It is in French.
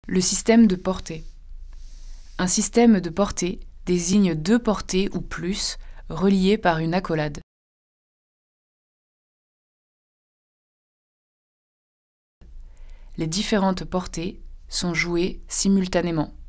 Le système de portée. Un système de portée désigne deux portées ou plus reliées par une accolade. Les différentes portées sont jouées simultanément.